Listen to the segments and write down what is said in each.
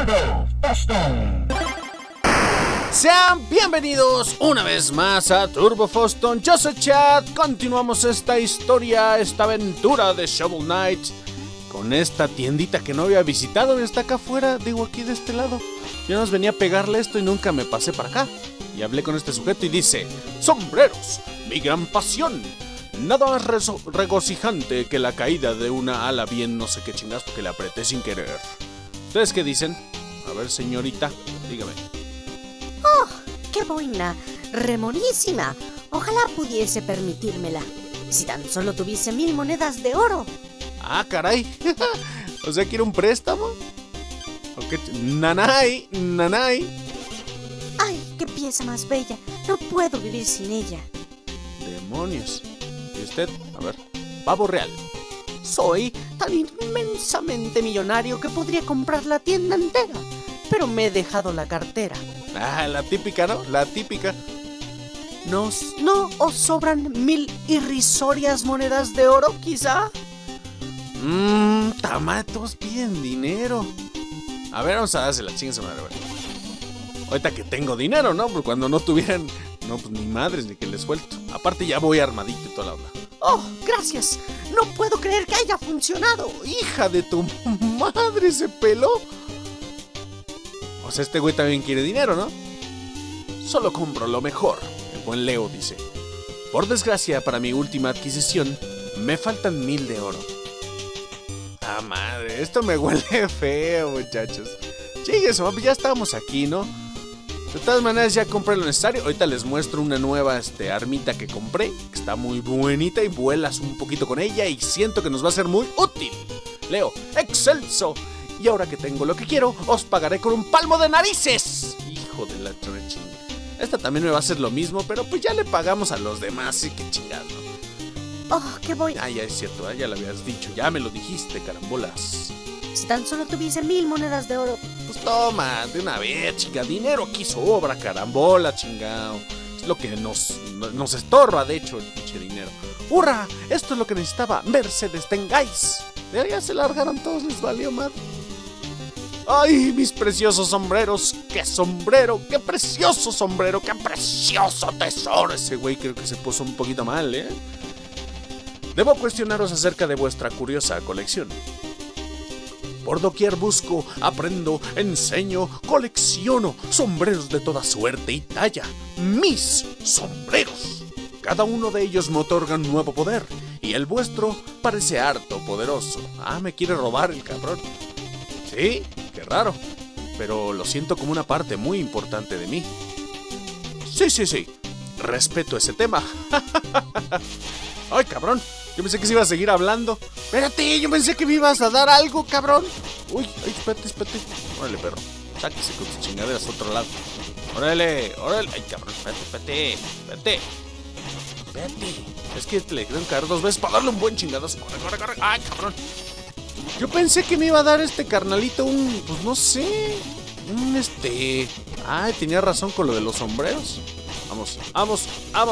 Turbo Foston. Sean bienvenidos una vez más a Turbo Foston. Yo soy Chad. Continuamos esta historia, esta aventura de Shovel Knight con esta tiendita que no había visitado. Está acá afuera, digo aquí de este lado. Yo nos venía a pegarle esto y nunca me pasé para acá. Y hablé con este sujeto y dice: sombreros, mi gran pasión. Nada más regocijante que la caída de una ala bien no sé qué chingas porque la apreté sin querer. ¿Ustedes qué dicen? A ver, señorita, dígame. ¡Oh, qué boina! ¡Remonísima! Ojalá pudiese permitírmela. Si tan solo tuviese 1000 monedas de oro. Ah, caray. O sea, ¿quiere un préstamo? ¿O qué? Nanay, nanay. ¡Ay, qué pieza más bella! No puedo vivir sin ella. Demonios. ¿Y usted? A ver. Pavo real. Soy tan inmensamente millonario que podría comprar la tienda entera. Pero me he dejado la cartera. Ah, la típica, ¿no? La típica. ¿No os sobran 1000 irrisorias monedas de oro, quizá? Todos piden dinero. A ver, vamos a darse la chinga, madre. Ahorita que tengo dinero, ¿no? Porque cuando no tuvieran, no, pues ni madres ni que les suelto. Aparte ya voy armadito y toda la onda. ¡Oh, gracias! No puedo creer que haya funcionado. ¡Hija de tu madre, se peló! O sea, este güey también quiere dinero, ¿no? Solo compro lo mejor. El buen Leo dice: por desgracia, para mi última adquisición, me faltan 1000 de oro. ¡Ah, madre! Esto me huele feo, muchachos. Chígues, ya estábamos aquí, ¿no? De todas maneras, ya compré lo necesario. Ahorita les muestro una nueva armita que compré, que está muy bonita y vuelas un poquito con ella y siento que nos va a ser muy útil. Leo: ¡excelso! Y ahora que tengo lo que quiero, os pagaré con un palmo de narices. Hijo de la chingada. Esta también me va a hacer lo mismo, pero pues ya le pagamos a los demás, así que chingado. ¡Oh, qué voy! Ah, ya es cierto, ya lo habías dicho, ya me lo dijiste, carambolas. Si tan solo tuviese 1000 monedas de oro. Pues toma, de una vez, chinga, dinero aquí sobra, carambola, chingado. Es lo que nos estorba, de hecho, el pinche dinero. ¡Hurra! Esto es lo que necesitaba Mercedes tengáis. Ya se largaron todos, les valió madre. ¡Ay, mis preciosos sombreros! ¡Qué sombrero! ¡Qué precioso sombrero! ¡Qué precioso tesoro! Ese güey creo que se puso un poquito mal, ¿eh? Debo cuestionaros acerca de vuestra curiosa colección. Por doquier busco, aprendo, enseño, colecciono sombreros de toda suerte y talla. ¡Mis sombreros! Cada uno de ellos me otorga un nuevo poder, y el vuestro parece harto poderoso. Ah, me quiere robar el cabrón. Sí, qué raro, pero lo siento como una parte muy importante de mí. Sí, respeto ese tema. Ay, cabrón, yo pensé que se iba a seguir hablando. Espérate, yo pensé que me ibas a dar algo, cabrón. Uy, ay, espérate. Órale, perro, sáquese con sus chingaderas a otro lado. Órale. Ay, cabrón, espérate. Es que te le quiero encargar 2 veces para darle un buen chingadazo. Corre. Ay, cabrón. Yo pensé que me iba a dar este carnalito pues no sé, Ay, tenía razón con lo de los sombreros. Vamos.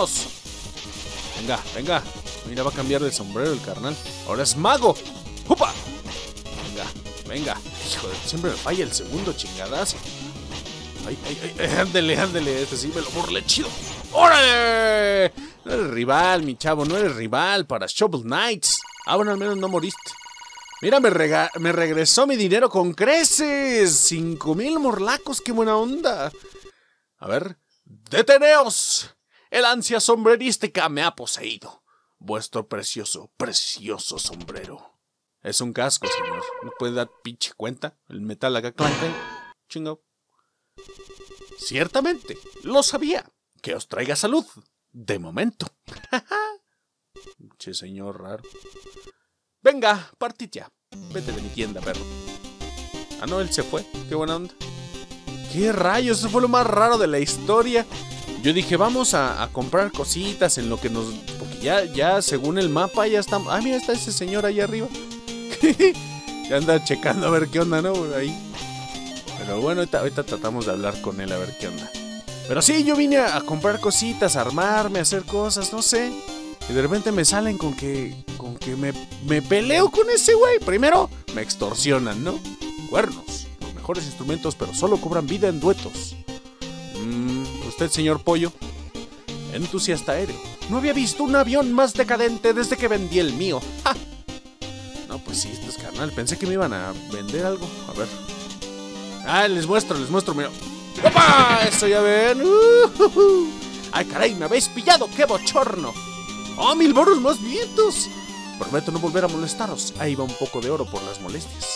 Venga. Mira, va a cambiar de sombrero el carnal. Ahora es mago. ¡Upa! Venga. Hijo de, siempre me falla el segundo chingadazo. Ay, ándele. Este sí me lo burlé chido. ¡Órale! No eres rival, mi chavo, no eres rival para Shovel Knights. Ah, bueno, al menos no moriste. Mira, me regresó mi dinero con creces. 5000 morlacos, qué buena onda. A ver, deteneos. El ansia sombrerística me ha poseído. Vuestro precioso sombrero. Es un casco, señor. ¿No puede dar pinche cuenta? El metal acá clanca. Chingo. Ciertamente, lo sabía. Que os traiga salud. De momento. Che, señor raro. Venga, partid ya. Vete de mi tienda, perro. Ah, no, él se fue. Qué buena onda. ¿Qué rayos? Eso fue lo más raro de la historia. Yo dije, vamos a comprar cositas en lo que nos... Porque ya según el mapa ya estamos... Ah, mira, está ese señor ahí arriba. Ya anda checando a ver qué onda, ¿no? Por ahí. Pero bueno, ahorita tratamos de hablar con él a ver qué onda. Pero sí, yo vine a comprar cositas, a armarme, a hacer cosas, no sé. Y de repente me salen con que me peleo con ese güey. Primero me extorsionan, ¿no? Cuernos, lo mejores instrumentos, pero solo cobran vida en duetos. Usted, señor Pollo, entusiasta aéreo. No había visto un avión más decadente desde que vendí el mío. ¡Ja! No, pues sí, esto es carnal. Pensé que me iban a vender algo. A ver. Ah, les muestro, mira. ¡Opa! Eso ya ven. ¡Ay, caray! ¡Me habéis pillado! ¡Qué bochorno! ¡Oh, 1000 boros más vientos! Prometo no volver a molestaros. Ahí va un poco de oro por las molestias.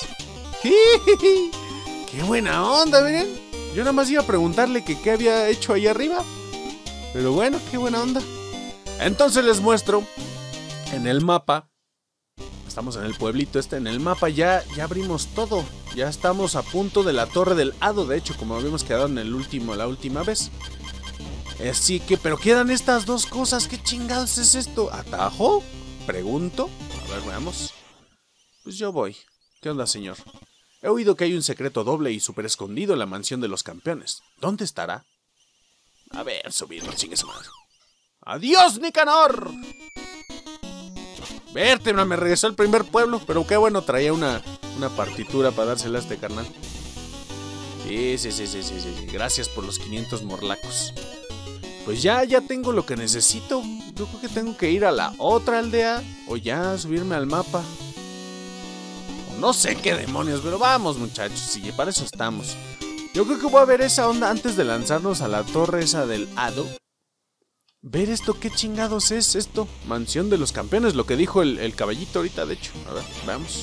¡Qué buena onda, miren! Yo nada más iba a preguntarle que qué había hecho ahí arriba. Pero bueno, qué buena onda. Entonces les muestro en el mapa. Estamos en el pueblito en el mapa ya abrimos todo. Ya estamos a punto de la Torre del Hado, de hecho, como habíamos quedado en la última vez. Así que, pero quedan estas dos cosas. ¿Qué chingados es esto? ¿Atajo? Pregunto. A ver, veamos. Pues yo voy. ¿Qué onda, señor? He oído que hay un secreto doble y súper escondido en la mansión de los campeones. ¿Dónde estará? A ver, subirlo, chingue su madre. ¡Adiós, Nicanor! Vértebra, me regresó al primer pueblo. Pero qué bueno, traía una partitura para dársela a este carnal. Sí. Gracias por los 500 morlacos. Pues ya tengo lo que necesito. Yo creo que tengo que ir a la otra aldea. O ya subirme al mapa. O no sé qué demonios. Pero vamos, muchachos. Sí, para eso estamos. Yo creo que voy a ver esa onda antes de lanzarnos a la torre esa del Hado. Ver esto, qué chingados es esto. Mansión de los campeones, lo que dijo el caballito ahorita, de hecho. A ver, veamos.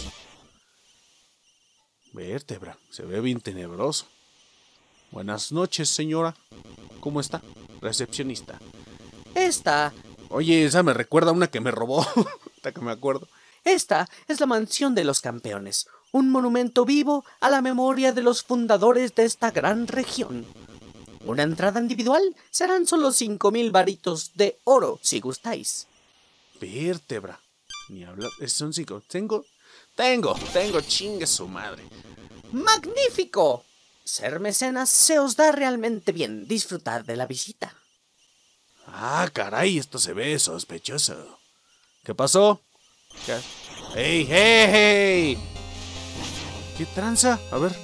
Vértebra, se ve bien tenebroso. Buenas noches, señora. ¿Cómo está? Recepcionista. Esta Oye, esa me recuerda a una que me robó. Hasta que me acuerdo. Esta es la mansión de los campeones, un monumento vivo a la memoria de los fundadores de esta gran región. Una entrada individual serán solo 5000 varitos de oro, si gustáis. Vértebra. Ni hablar. Son 5. Tengo, chingue su madre. ¡Magnífico! Ser mecenas se os da realmente bien. Disfrutad de la visita. Ah, caray, esto se ve sospechoso. ¿Qué pasó? ¿Qué? ¡Hey! ¿Qué tranza? A ver.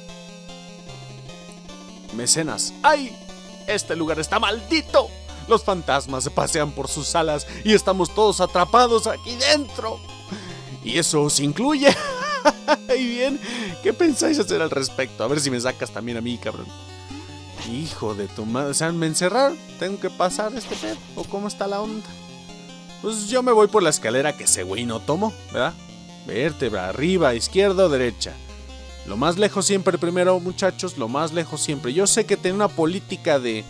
Mecenas. ¡Ay! Este lugar está maldito. Los fantasmas se pasean por sus salas y estamos todos atrapados aquí dentro. Y eso os incluye. Y bien, ¿qué pensáis hacer al respecto? A ver si me sacas también a mí, cabrón. Hijo de tu madre. O sea, ¿me encerraron? ¿Tengo que pasar este pedo? ¿O cómo está la onda? Pues yo me voy por la escalera que ese güey no tomó, ¿verdad? Vértebra, arriba, izquierda o derecha. Lo más lejos siempre primero, muchachos. Lo más lejos siempre. Yo sé que tiene una política de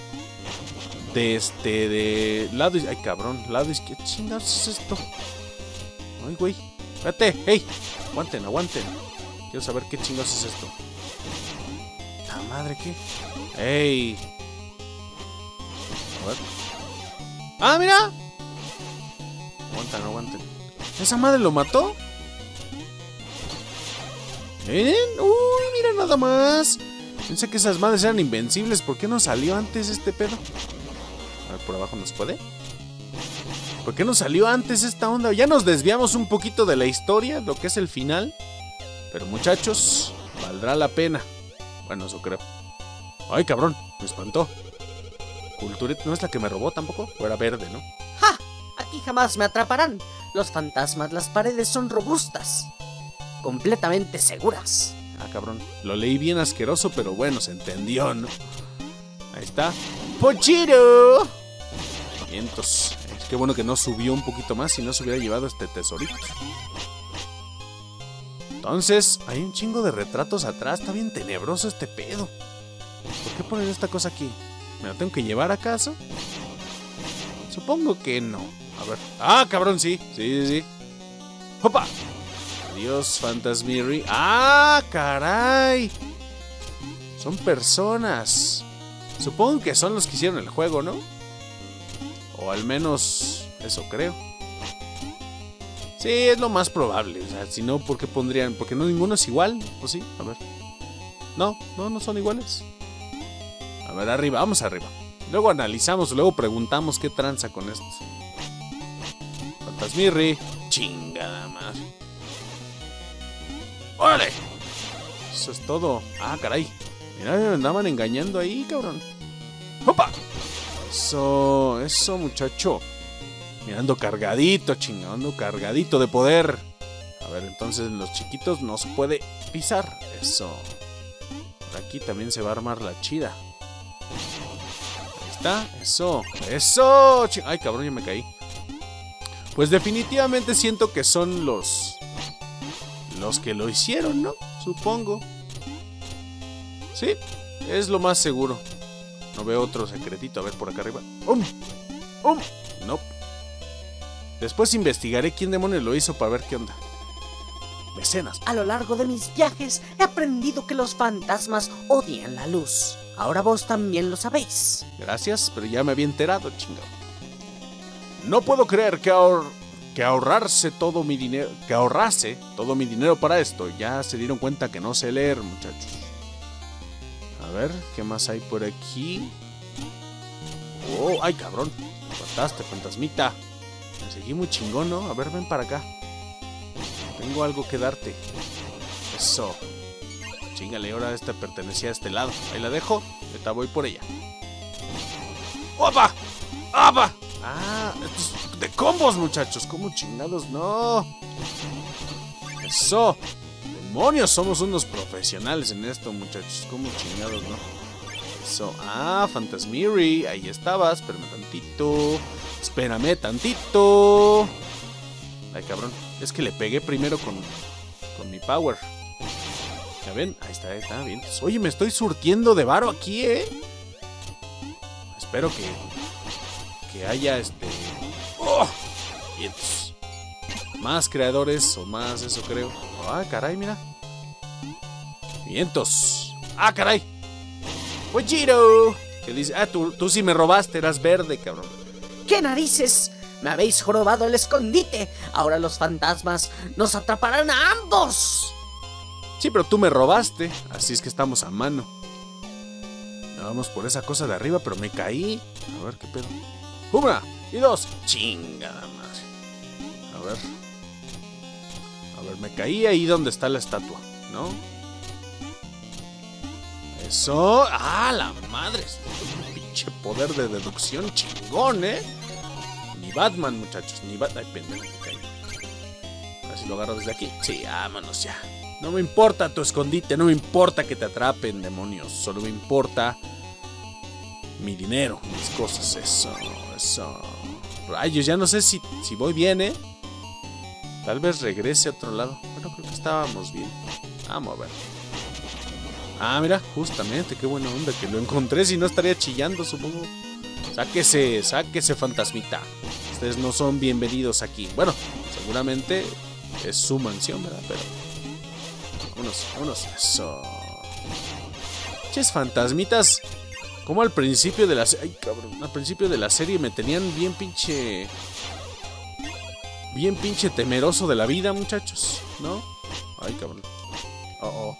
lado. Ay, cabrón, lado izquierdo. ¿Qué chingados es esto? Ay, güey. Espérate, hey. Aguanten. Quiero saber qué chingados es esto. ¡La madre, qué! ¡Ey! A ver. ¡Ah, mira! Aguanten. ¿Esa madre lo mató? ¿Miren? ¡Uy, mira nada más! Pensé que esas madres eran invencibles. ¿Por qué no salió antes este pedo? A ver, por abajo nos puede. ¿Por qué no salió antes esta onda? Ya nos desviamos un poquito de la historia, lo que es el final. Pero muchachos, valdrá la pena. Bueno, eso creo. Ay, cabrón, me espantó. Cultureta, ¿no es la que me robó tampoco? O era verde, ¿no? ¡Ja! Aquí jamás me atraparán. Los fantasmas, las paredes son robustas. Completamente seguras. Ah, cabrón, lo leí bien asqueroso, pero bueno, se entendió, ¿no? Ahí está. ¡Pochiro! Vientos. Qué bueno que no subió un poquito más, si no se hubiera llevado este tesorito. Entonces, hay un chingo de retratos atrás. Está bien tenebroso este pedo. ¿Por qué poner esta cosa aquí? ¿Me la tengo que llevar acaso? Supongo que no. A ver. ¡Ah, cabrón! Sí. ¡Opa! Adiós, Fantasmirri. ¡Ah, caray! Son personas. Supongo que son los que hicieron el juego, ¿no? O al menos eso creo. Sí, es lo más probable. O sea, si no, ¿por qué pondrían? Porque no, ninguno es igual. ¿O sí? A ver. No son iguales. A ver, arriba, vamos arriba. Luego analizamos, luego preguntamos qué tranza con estos. Fantasmirri. Chingada madre. ¡Órale! Eso es todo. Ah, caray. Mira, me andaban engañando ahí, cabrón. ¡Opa! Eso, muchacho. Mira, ando cargadito, chingado. Ando cargadito de poder. A ver, entonces los chiquitos no se puede pisar. Eso. Por aquí también se va a armar la chida. Ahí está. Eso. Eso. Ay, cabrón, ya me caí. Pues definitivamente siento que son los que lo hicieron, ¿no? Supongo. Sí, es lo más seguro. No veo otro secretito. A ver, por acá arriba. No. Después investigaré quién demonios lo hizo para ver qué onda. Mecenas. A lo largo de mis viajes he aprendido que los fantasmas odian la luz. Ahora vos también lo sabéis. Gracias, pero ya me había enterado, chingado. No puedo creer que ahorrase todo mi dinero para esto. Ya se dieron cuenta que no sé leer, muchachos. A ver, ¿qué más hay por aquí? Oh, ay, cabrón. Mataste, fantasmita. Me seguí muy chingón, ¿no? A ver, ven para acá. Tengo algo que darte. Eso. Chíngale, ahora esta pertenecía a este lado. Ahí la dejo. Ahorita voy por ella. ¡Opa! ¡Opa! Ah, esto es de combos, muchachos. ¿Cómo chingados? No. Eso. Demonios, somos unos profesionales en esto, muchachos. ¿Cómo chingados, no? Eso. Ah, Fantasmiri. Ahí estabas. Espérame tantito. Ay, cabrón. Es que le pegué primero con mi power. ¿Ya ven? Ahí está, bien. Oye, me estoy surtiendo de varo aquí, Espero que haya ¡Oh! Vientos. Más creadores o más eso creo. Ah, caray, mira. Vientos. Ah, caray. Ojiro. ¿Qué dice? Ah, tú sí me robaste, eras verde, cabrón. ¿Qué narices? Me habéis robado el escondite. Ahora los fantasmas nos atraparán a ambos. Sí, pero tú me robaste. Así es que estamos a mano. Vamos por esa cosa de arriba, pero me caí. A ver, qué pedo. Una y dos. Chingada madre. A ver, me caí ahí donde está la estatua, ¿no? Eso. ¡Ah, la madre! Pinche poder de deducción chingón, Ni Batman, muchachos. Ni Batman. Ay, pendejo, me caí. A ver si lo agarro desde aquí. Sí, vámonos ya. No me importa tu escondite. No me importa que te atrapen, demonios. Solo me importa mi dinero, mis cosas. Eso. Rayos, ya no sé si voy bien, Tal vez regrese a otro lado. Bueno, creo que estábamos bien. Vamos a ver. Ah, mira, justamente, qué buena onda que lo encontré. Si no estaría chillando, supongo. Sáquese, fantasmita. Ustedes no son bienvenidos aquí. Bueno, seguramente es su mansión, ¿verdad? Pero vámonos. Eso. Ches fantasmitas. Como al principio de la serie. Ay, cabrón. Al principio de la serie me tenían bien pinche temeroso de la vida, muchachos, ¿no? Ay, cabrón. Oh.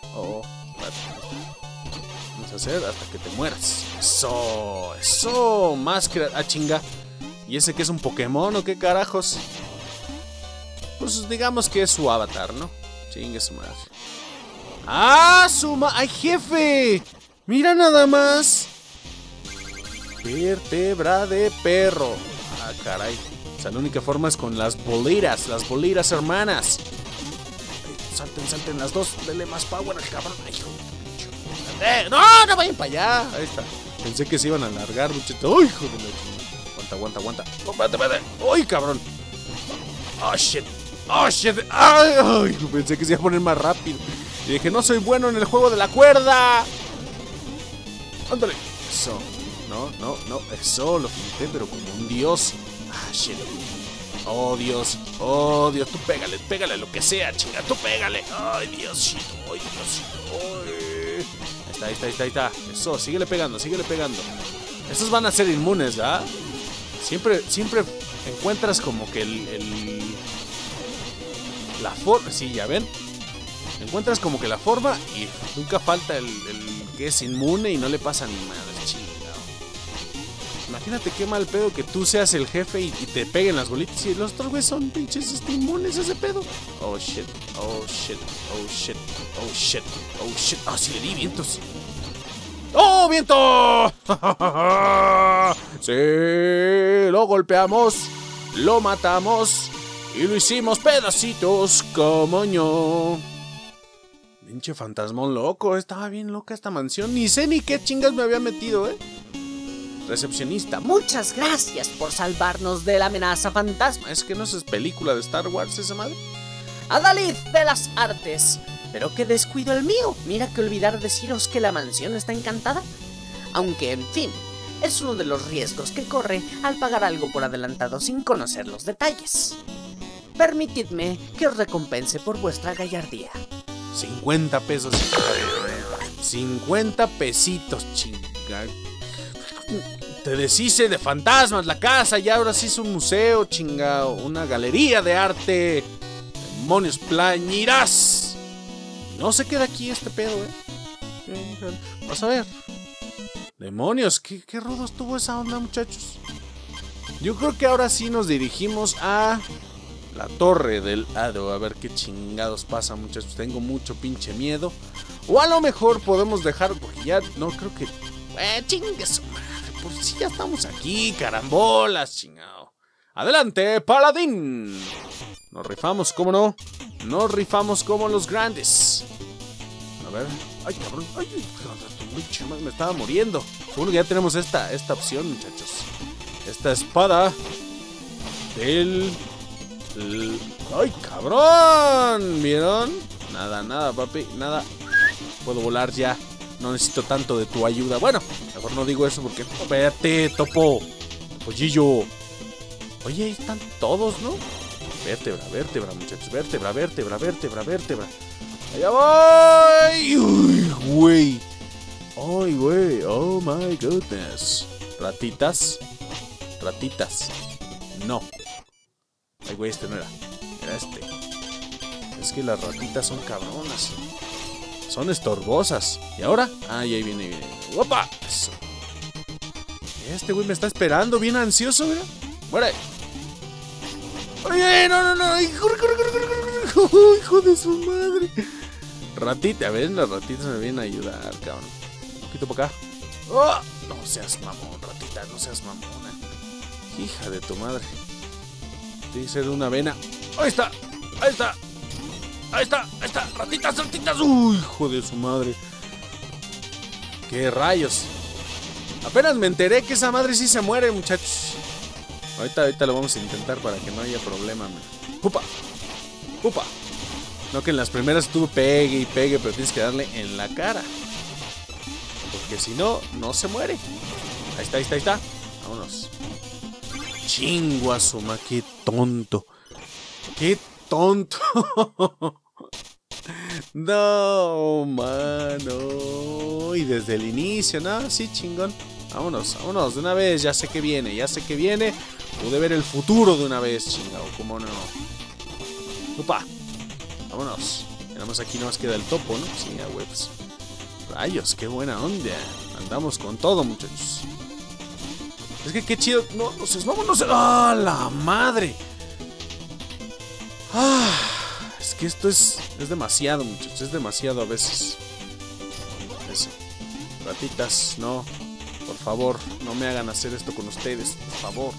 Vamos a hacer hasta que te mueras. Eso. Máscara. Ah, chinga. ¿Y ese que es un Pokémon o qué carajos? Pues digamos que es su avatar, ¿no? Chingue su madre. ¡Ah, ¡ay, jefe! ¡Mira nada más! Vértebra de perro. Ah, caray. O sea, la única forma es con las boliras hermanas. Salten las dos. Dele más power al cabrón. Ay, hijo de no vayan para allá. Ahí está. Pensé que se iban a alargar, muchachos. ¡Ay, hijo de la... Aguanta. Oh, espérate. ¡Ay, cabrón! ¡Oh, shit! ¡Ay! Pensé que se iba a poner más rápido. Y dije, no soy bueno en el juego de la cuerda. Ándale. Eso. No. Eso, lo pinté, pero como un dios. Ah, shit. Oh, Dios. Tú pégale lo que sea, chinga. Tú pégale. Ay, Diosito. Ahí está. Eso, síguele pegando. Estos van a ser inmunes, ¿verdad? Siempre encuentras como que la forma. Sí, ya ven. Encuentras como que la forma y nunca falta el que es inmune y no le pasa ni madre, chingado. Imagínate qué mal pedo que tú seas el jefe y te peguen las bolitas y los otros güeyes son pinches inmunes a ese pedo. Oh shit, oh shit, oh shit, oh shit, oh shit. Ah, sí le di vientos. ¡Oh, viento! Sí, lo golpeamos, lo matamos y lo hicimos pedacitos como ño. Pinche fantasmón loco, estaba bien loca esta mansión. Ni sé ni qué chingas me había metido, Recepcionista. Muchas gracias por salvarnos de la amenaza fantasma. Es que no es película de Star Wars esa madre. Adalid de las artes. Pero qué descuido el mío. Mira que olvidar deciros que la mansión está encantada. Aunque, en fin, es uno de los riesgos que corre al pagar algo por adelantado sin conocer los detalles. Permitidme que os recompense por vuestra gallardía. 50 pesos. 50 pesitos, chinga. Te deshice de fantasmas la casa y ahora sí es un museo, chingao. Una galería de arte. Demonios plañirás. No se queda aquí este pedo, Vas a ver. Demonios, qué rudo estuvo esa onda, muchachos. Yo creo que ahora sí nos dirigimos a la torre del hado. A ver qué chingados pasa, muchachos. Tengo mucho pinche miedo. O a lo mejor podemos dejar, porque ya no creo que... chingue su madre, por si ya estamos aquí, carambolas, chingado. Adelante, paladín. Nos rifamos, ¿cómo no? Nos rifamos como los grandes. A ver. Ay, cabrón. Ay, me estaba muriendo. Seguro que ya tenemos esta opción, muchachos. Esta espada del... ¡Ay, cabrón! ¿Vieron? Nada, papi, nada. Puedo volar ya. No necesito tanto de tu ayuda. Bueno, mejor no digo eso porque... Vete, topo. Pollillo. Oye, ahí están todos, ¿no? Vértebra, muchachos. Vértebra. ¡Allá voy! ¡Uy, güey! ¡Ay, güey! ¡Oh, my goodness! Ratitas. No. Ay, güey, este no era. Era este. Es que las ratitas son cabronas. Son estorbosas. ¿Y ahora? Ay, ahí viene. ¡Opa! Eso. Este güey me está esperando, bien ansioso, mira. ¡Muere! ¡Oye, no! ¡Ay, corre! ¡Hijo de su madre! Ratita, a ver, las ratitas me vienen a ayudar, cabrón. Un poquito para acá. ¡Oh! No seas mamón, ratita, no seas mamona. Hija de tu madre. Tiene que ser de una vena. ¡Ahí está! ¡Ratitas! ¡Uy, hijo de su madre! ¡Qué rayos! Apenas me enteré que esa madre sí se muere, muchachos. Ahorita lo vamos a intentar para que no haya problema. ¡Upa! No, que en las primeras estuvo pegue y pegue, pero tienes que darle en la cara. Porque si no, no se muere. Ahí está. Vámonos. Chinguasuma, qué tonto. No, mano. Y desde el inicio, ¿no? Sí, chingón. Vámonos, de una vez. Ya sé que viene. Pude ver el futuro de una vez, chingado. ¿Cómo no? ¡Upa! Vámonos. Nada más aquí nos queda el topo, ¿no? Sí, a huevos. Rayos, qué buena onda. Andamos con todo, muchachos. Es que qué chido. No sé, vámonos. ¡Ah, la madre! Es que esto es demasiado, muchachos. Es demasiado a veces. Eso. Ratitas, no. Por favor, no me hagan hacer esto con ustedes. Por favor.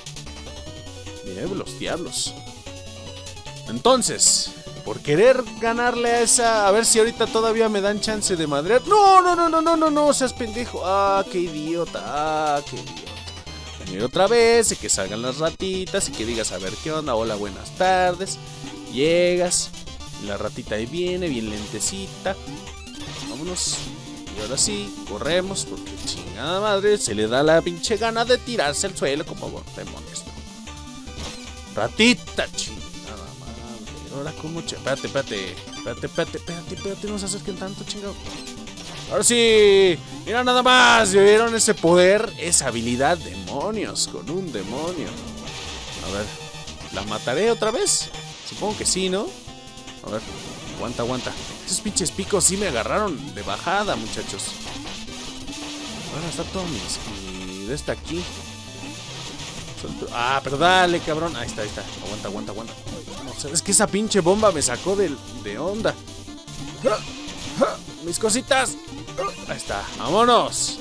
Los diablos. Entonces, por querer ganarle a esa... A ver si ahorita todavía me dan chance de madrear. No, seas pendejo. Qué idiota. Venir otra vez y que salgan las ratitas y que digas a ver qué onda. Hola, buenas tardes. Llegas. Y la ratita ahí viene, bien lentecita. Vámonos. Y ahora sí, corremos porque chingada madre se le da la pinche gana de tirarse al suelo como demonios. Ratita, chingada madre. Ahora como espérate, no se acerquen tanto, chingado. Ahora sí, mira nada más, ¿vieron ese poder? Esa habilidad, demonios, con un demonio. A ver, ¿la mataré otra vez? Supongo que sí, ¿no? A ver, aguanta. Esos pinches picos sí me agarraron de bajada, muchachos. Ahora está todo mi de esta aquí. Ah, pero dale, cabrón. Ahí está, ahí está. Aguanta. No sé, es que esa pinche bomba me sacó de onda. Mis cositas. Ahí está, vámonos.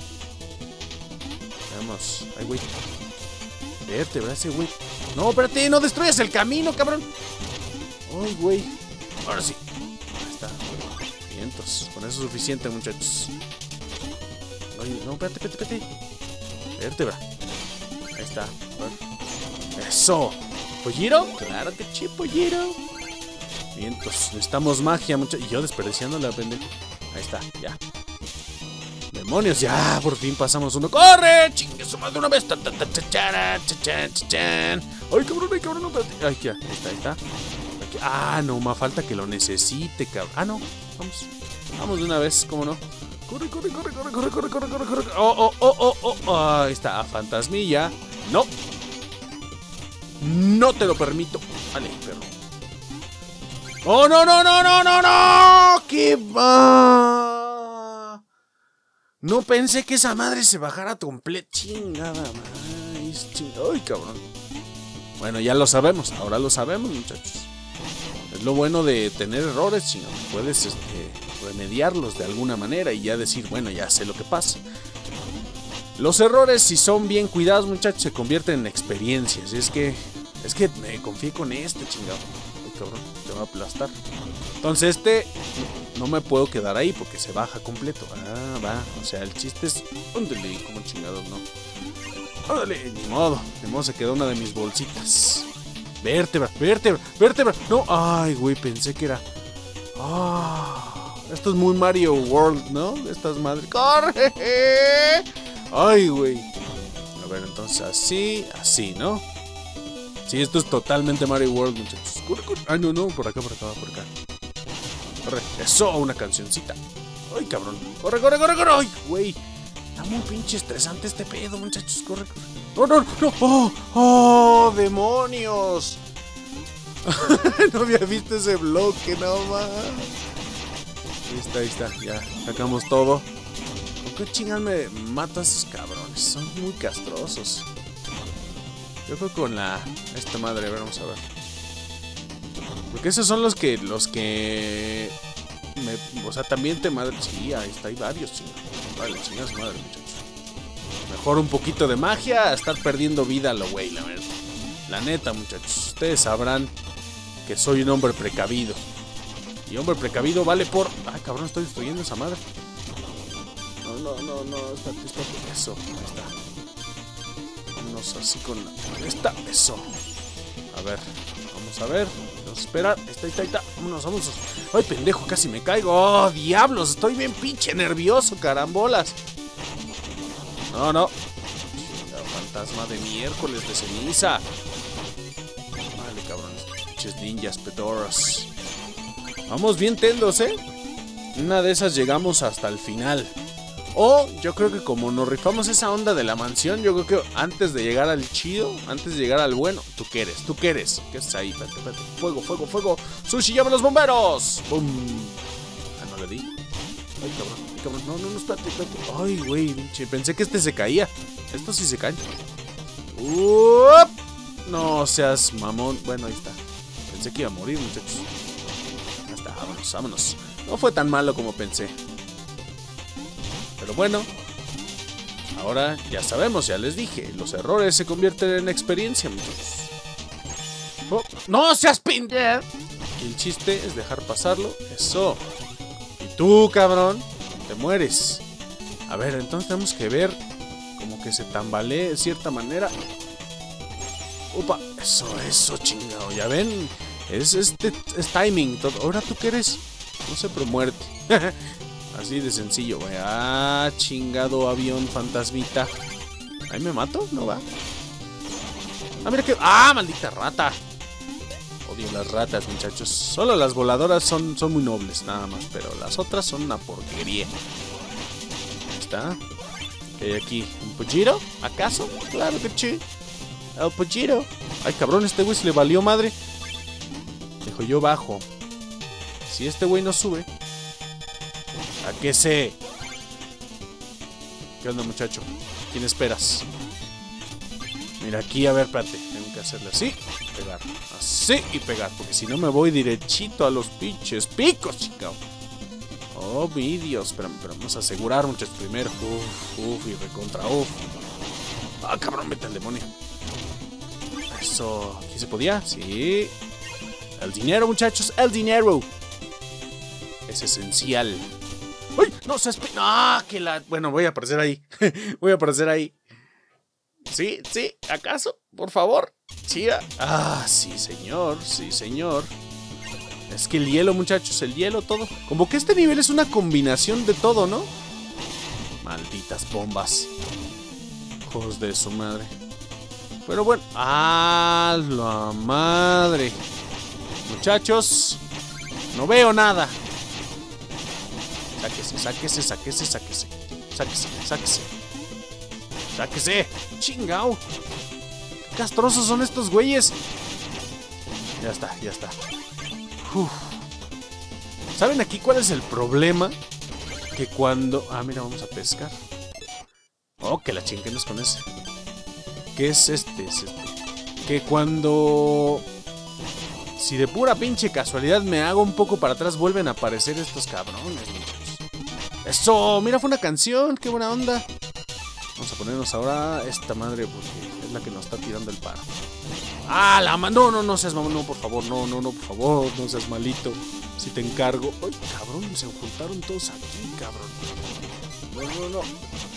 Vamos. Ay, güey. Vértebra ese güey. No, espérate, no destruyas el camino, cabrón. Ay, güey. Ahora sí. Ahí está. Vientos. Con eso es suficiente, muchachos. Ay, no, espérate. Vértebra. Ahí está. Eso. ¿Polliro? Claro que sí, Polliro. Vientos. Necesitamos magia, muchachos. Y yo desperdiciando la pendeja. Ahí está, ya. Demonios, ya, por fin pasamos uno. ¡Corre! ¡Chingue su madre una vez! Ay, cabrón, no, espérate. Ay, ya, ahí está. Aquí. Ah, no, más falta que lo necesite, cabrón. Ah, no, vamos de una vez, ¿cómo no? Corre. Oh, ahí está, a fantasmilla. No te lo permito. Vale, perro. ¡Oh, no! ¡Qué va! No pensé que esa madre se bajara completa. Chingada madre. Ay, cabrón. Bueno, ya lo sabemos. Ahora lo sabemos, muchachos. Es lo bueno de tener errores, chingada. Puedes remediarlos de alguna manera y ya decir, bueno, ya sé lo que pasa. Los errores, si son bien cuidados, muchachos, se convierten en experiencias. Es que me confié con este, chingado. Ay, cabrón, te va a aplastar. Entonces no me puedo quedar ahí porque se baja completo. Ah, va. O sea, el chiste es... Ándale, como chingados, ¿no? Ándale, ni modo se quedó una de mis bolsitas. Vértebra. No, ay, güey, pensé que era... esto es muy Mario World, ¿no? Estas madres... ¡Corre! Ay, güey. A ver, entonces así, ¿no? Sí, esto es totalmente Mario World, muchachos. Corre. Ay, no, por acá. Corre. Eso, una cancioncita. Ay, cabrón. Corre. Ay, güey. Está muy pinche estresante este pedo, muchachos. Corre. No. Oh, demonios. No había visto ese bloque, no más. Ahí está. Ya, sacamos todo. ¿Por qué chingas me matan esos cabrones? Son muy castrosos. Yo creo con esta madre, a ver, vamos a ver. Porque esos son los que o sea, también te madre. Sí, ahí está, hay varios, chingados. Vale, chingados madre, muchachos. Mejor un poquito de magia a estar perdiendo vida a lo güey, la verdad. La neta, muchachos. Ustedes sabrán que soy un hombre precavido. Y hombre precavido vale por... Ay, cabrón, estoy destruyendo esa madre. No, espérate. Eso, ahí está. Vámonos así con esta. Eso. A ver, vamos a ver. Vamos a esperar. Ahí está. Vámonos. Ay, pendejo, casi me caigo. Oh, diablos, estoy bien pinche nervioso, carambolas. No. Fantasma de miércoles de ceniza. Vale, cabrones. Pinches ninjas pedoros. Vamos bien tendos, Una de esas llegamos hasta el final. O yo creo que como nos rifamos esa onda de la mansión, yo creo que antes de llegar al chido, antes de llegar al bueno, ¿tú qué eres? ¿Qué es ahí? Espérate. Fuego. Sushi, llama a los bomberos. ¡Bum! Ah, no le di. Ay, cabrón. No, espérate. Ay, güey, pensé que este se caía. Estos sí se caen. No seas mamón. Bueno, ahí está. Pensé que iba a morir, muchachos. Ya está, vámonos. No fue tan malo como pensé. Pero bueno, ahora ya sabemos, ya les dije, los errores se convierten en experiencia, muchachos. ¡No seas pendejo! El chiste es dejar pasarlo, eso. Y tú, cabrón, te mueres. A ver, entonces tenemos que ver como que se tambalee de cierta manera. Opa, eso, chingado, ya ven, es timing todo. Ahora tú qué eres, no sé, pero muerte. Así de sencillo, güey. Ah, chingado avión fantasmita. ¿Ahí me mato? ¿No va? Ah, mira que... ¡Ah, maldita rata! Odio las ratas, muchachos. Solo las voladoras son muy nobles, nada más. Pero las otras son una porquería. Ahí está. ¿Qué hay aquí? ¿Un pollito? ¿Acaso? Claro que sí. El pollito. Ay, cabrón, este güey se le valió madre. Dejo yo bajo. Si este güey no sube... ¿A qué sé? ¿Qué onda, muchacho? ¿Quién esperas? Mira aquí, a ver, espérate. Tengo que hacerle así, pegar. Así y pegar, porque si no me voy derechito a los pinches picos, chica. Oh, mi Dios. Pero vamos a asegurar, muchachos, primero. Uf, y recontra, uf. Ah, cabrón, vete al demonio. Eso, ¿aquí se podía? Sí. El dinero, muchachos, el dinero. Es esencial. ¡Uy! No seas... ¡Ah! Que la... Bueno, voy a aparecer ahí. Voy a aparecer ahí. Sí, ¿acaso? Por favor. Sí, sí, señor. Sí, señor. Es que el hielo, muchachos, el hielo, todo. Como que este nivel es una combinación de todo, ¿no? Malditas bombas. Hijos de su madre. Pero bueno. ¡Ah, la madre! Muchachos, no veo nada. Sáquese. Chingao. Qué castrosos son estos güeyes. Ya está. Uf. ¿Saben aquí cuál es el problema? Que cuando... Ah, mira, vamos a pescar. Oh, que la chinguenos con ese. ¿Qué es este? Es este. Que cuando... Si de pura pinche casualidad me hago un poco para atrás, vuelven a aparecer estos cabrones, muchachos. ¡Eso! Mira, fue una canción. ¡Qué buena onda! Vamos a ponernos ahora esta madre porque es la que nos está tirando el paro. ¡Ah, la mano! No seas mamón. No, por favor. No, por favor. No seas malito. Si te encargo. ¡Ay, cabrón! Se juntaron todos aquí, cabrón. No.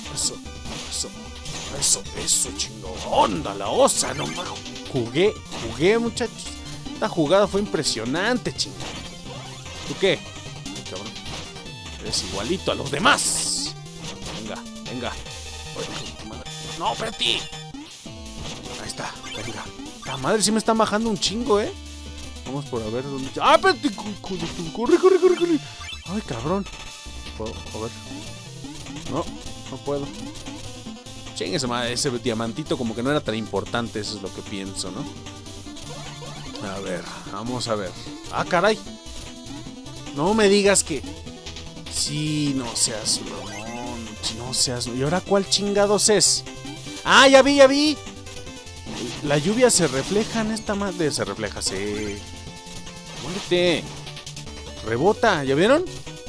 Eso, chingón. ¡Onda la osa! No mames. Jugué, muchachos. Esta jugada fue impresionante, chingón. ¿Tú qué? Cabrón. Eres igualito a los demás. Venga. No, espérate. Ahí está, venga. La madre sí me está bajando un chingo, Vamos por a ver dónde... ¡Ah, espérate! Corre. Ay, cabrón. A ver. No puedo. Chingue ese diamantito como que no era tan importante. Eso es lo que pienso, ¿no? A ver, vamos a ver. ¡Ah, caray! No me digas que... Sí, no seas mamón. No seas... ¿Y ahora cuál chingados es? ¡Ah, ya vi! La lluvia se refleja en esta madre. Se refleja, sí. Muérete. Rebota, ¿ya vieron?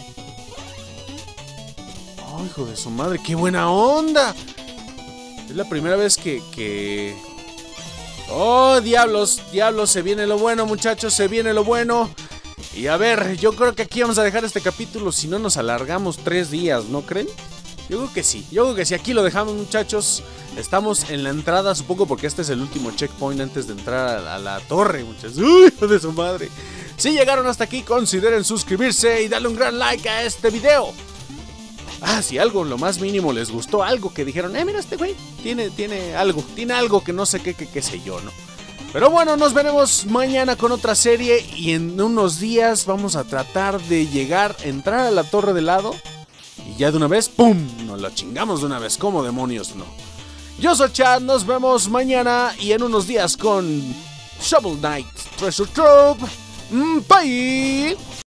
¡Oh, hijo de su madre! ¡Qué buena onda! Es la primera vez que... ¡Oh, diablos! Se viene lo bueno, muchachos. Se viene lo bueno. Y a ver, yo creo que aquí vamos a dejar este capítulo. Si no nos alargamos 3 días, ¿no creen? Yo creo que sí. Aquí lo dejamos, muchachos. Estamos en la entrada, supongo, porque este es el último checkpoint antes de entrar a la torre, muchachos. ¡Uy, hijo de su madre! Si llegaron hasta aquí, consideren suscribirse y darle un gran like a este video. Si algo, lo más mínimo les gustó, algo que dijeron, mira este güey, tiene algo que no sé qué sé yo, ¿no? Pero bueno, nos veremos mañana con otra serie y en unos días vamos a tratar de entrar a la torre de lado y ya de una vez, ¡pum!, nos la chingamos de una vez, como demonios, ¿no? Yo soy Chad, nos vemos mañana y en unos días con Shovel Knight Treasure Trove. Bye.